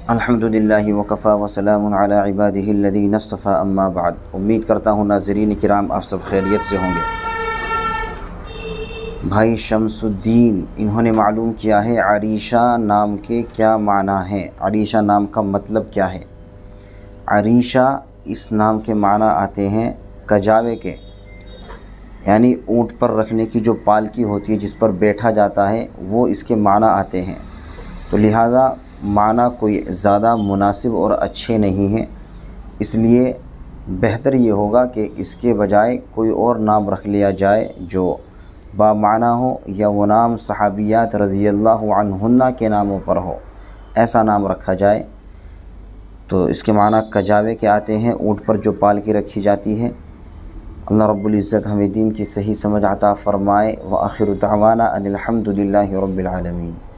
अल्हम्दुलिल्लाहि वकफ़ा वसलामुन अला इबादिहिल्लज़ीना इस्तफ़ा अम्मा बाद। उम्मीद करता हूँ नाज़रीन किराम आप सब खैरियत से होंगे। भाई शमसुद्दीन इन्होंने मालूम किया है अरीशा नाम के क्या माना है, अरीशा नाम का मतलब क्या है। अरीशा इस नाम के माना आते हैं कजावे के, यानी ऊँट पर रखने की जो पालकी होती है जिस पर बैठा जाता है वो इसके माना आते हैं। तो लिहाजा माना कोई ज़्यादा मुनासिब और अच्छे नहीं हैं, इसलिए बेहतर ये होगा कि इसके बजाय कोई और नाम रख लिया जाए जो बामाना हो, या वो नाम सहाबियात रज़ियल्लाहु अन्हुन्ना के नामों पर हो, ऐसा नाम रखा जाए। तो इसके माना कजावे के आते हैं, ऊँट पर जो पाल के रखी जाती है। अल्लाह रब्बुल इज़्ज़त हमें दीन की सही समझ अता फ़रमाए। व आखिरु दावाना अनिल हम्दुलिल्लाहि रब्बिल आलमीन।